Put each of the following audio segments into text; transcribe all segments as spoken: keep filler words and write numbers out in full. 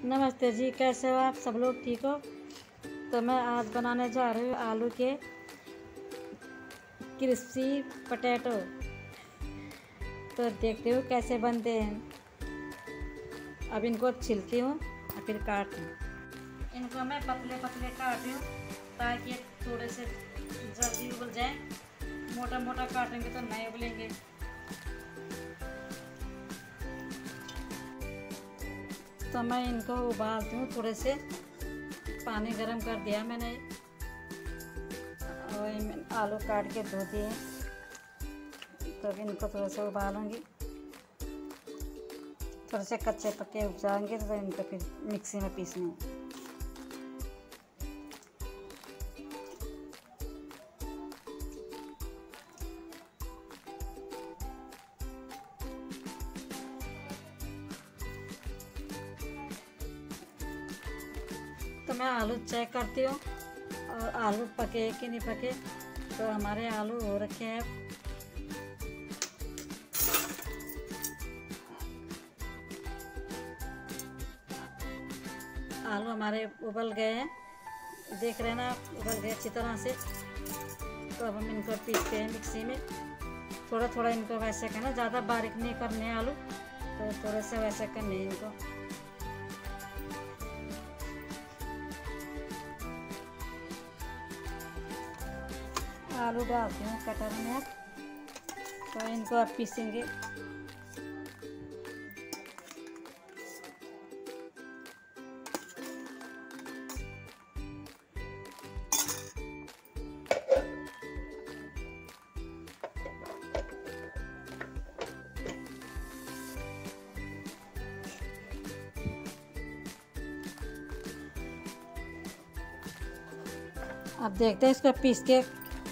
नमस्ते जी, कैसे हो आप सब लोग? ठीक हो? तो मैं आज बनाने जा रही हूँ आलू के क्रिस्पी पोटैटो। तो देखते हो कैसे बनते हैं। अब इनको छिलती हूँ और फिर काटती हूँ। इनको मैं पतले पतले काट रही हूँ ताकि थोड़े से जल्दी उबल जाए। मोटा मोटा काटेंगे तो नहीं उबलेंगे। तो मैं इनको उबालती हूँ। थोड़े से पानी गरम कर दिया मैंने और आलू काट के धो दिए। तो इनको थोड़ा सा उबालूंगी। थोड़े से कच्चे पक्के उग जाएंगे तो इनको फिर मिक्सी में पीसने हैं। तो मैं आलू चेक करती हूँ और आलू पके कि नहीं पके। तो हमारे आलू हो रखे हैं। आलू हमारे उबल गए हैं, देख रहे हैं ना, उबल गए अच्छी तरह से। तो अब हम इनको पीसते हैं मिक्सी में। थोड़ा थोड़ा इनको वैसे करना, ज़्यादा बारीक नहीं करने आलू, तो थोड़े से वैसे करने इनको। आलू डालती हूँ कटर में। तो इनको अब पीसेंगे। अब देखते हैं इसको पीस के।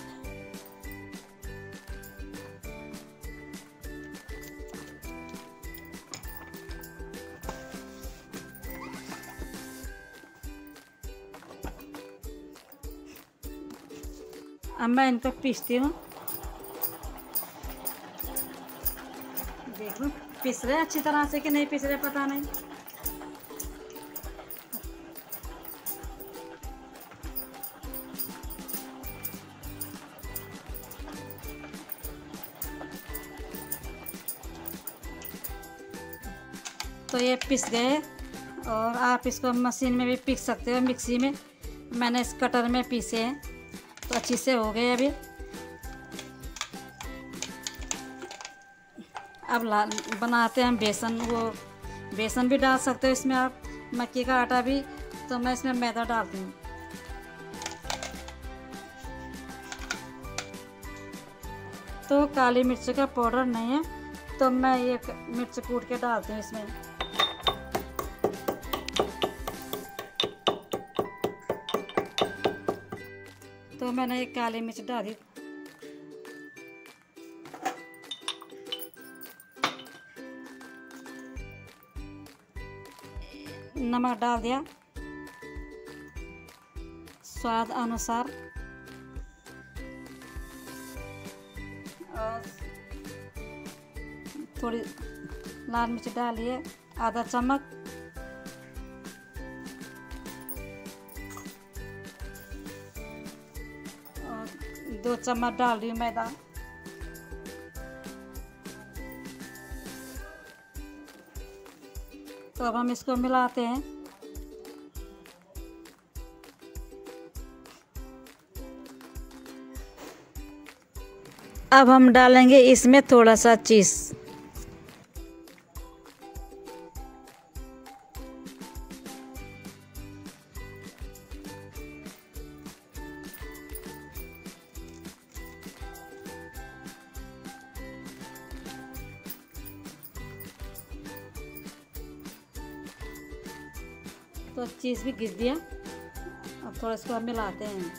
अब मैं इनको पीसती हूँ। देख लो पीस रहे अच्छी तरह से कि नहीं पीस रहे पता नहीं। तो ये पिस गए और आप इसको मशीन में भी पीस सकते हो, मिक्सी में। मैंने इस कटर में पीसे हैं तो अच्छी से हो गए। अभी अब ला बनाते हैं बेसन। वो बेसन भी डाल सकते हो इसमें आप, मक्की का आटा भी। तो मैं इसमें मैदा डालती हूँ। तो काली मिर्च का पाउडर नहीं है तो मैं ये मिर्च कूट के डालती हूँ इसमें। तो मैंने एक काली मिर्च डाली। नमक डाल दिया स्वाद अनुसार। और थोड़ी लाल मिर्च डालिए, आधा चम्मच। और दो चम्मच डाल रही हूँ मैदा। तो अब हम इसको मिलाते हैं। अब हम डालेंगे इसमें थोड़ा सा चीज़। तो चीज़ भी घिस दिया। अब थोड़ा इसको हम मिलाते हैं।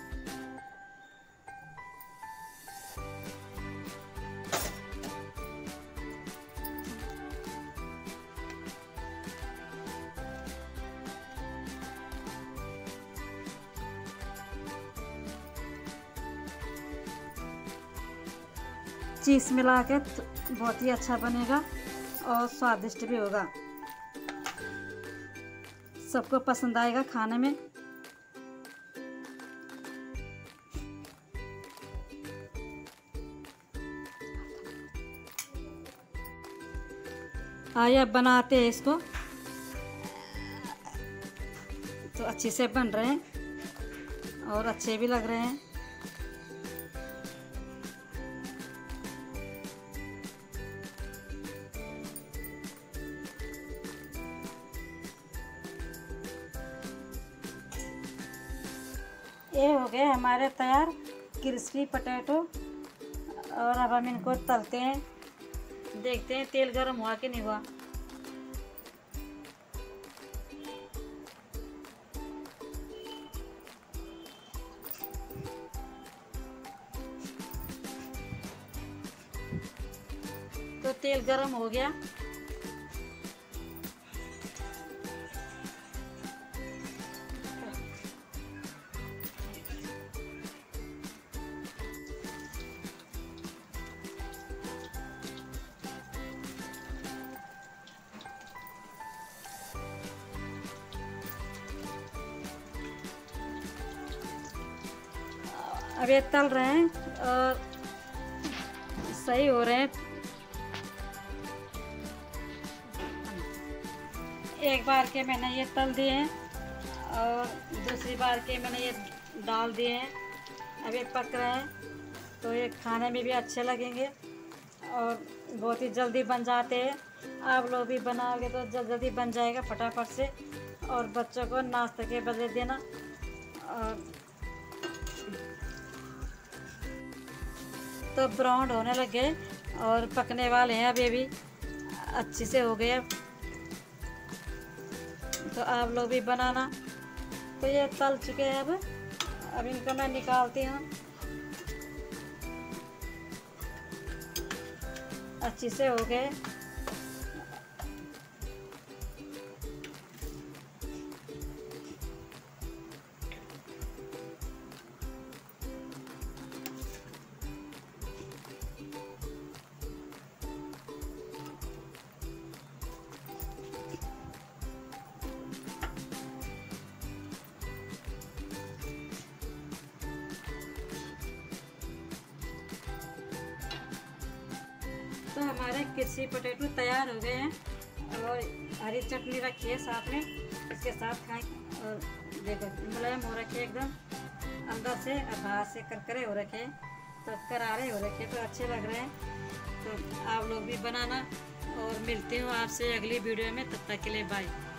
चीज़ मिला के बहुत ही अच्छा बनेगा और स्वादिष्ट भी होगा। सबको पसंद आएगा खाने में। आइए अब बनाते हैं इसको। तो अच्छे से बन रहे हैं और अच्छे भी लग रहे हैं। ये हो गए हमारे तैयार क्रिस्पी पोटैटो। और अब हम इनको तलते हैं। देखते हैं तेल गर्म हुआ कि नहीं हुआ। तो तेल गर्म हो गया। अब ये तल रहे हैं और सही हो रहे हैं। एक बार के मैंने ये तल दिए हैं और दूसरी बार के मैंने ये डाल दिए हैं। अब ये पक रहे हैं तो ये खाने में भी अच्छे लगेंगे और बहुत ही जल्दी बन जाते हैं। आप लोग भी बनाओगे तो जल्दी जल्दी बन जाएगा फटाफट से। और बच्चों को नाश्ते के बदले देना। और तो ब्राउन होने लग गए और पकने वाले हैं। अब ये भी अच्छे से हो गए। तो आप लोग भी बनाना। तो ये तल चुके हैं। अब अब इनको मैं निकालती हूँ। अच्छे से हो गए। तो हमारे क्रिस्पी पोटैटो तैयार हो गए हैं। और हरी चटनी रखी है साथ में, इसके साथ खाएं। और देखो मुलायम हो रखे एकदम अंदर से और बाहर से करकरे हो रखे हैं। तो करारे हो रखे तो अच्छे लग रहे हैं। तो आप लोग भी बनाना। और मिलती हूँ आपसे अगली वीडियो में। तब तक के लिए बाय।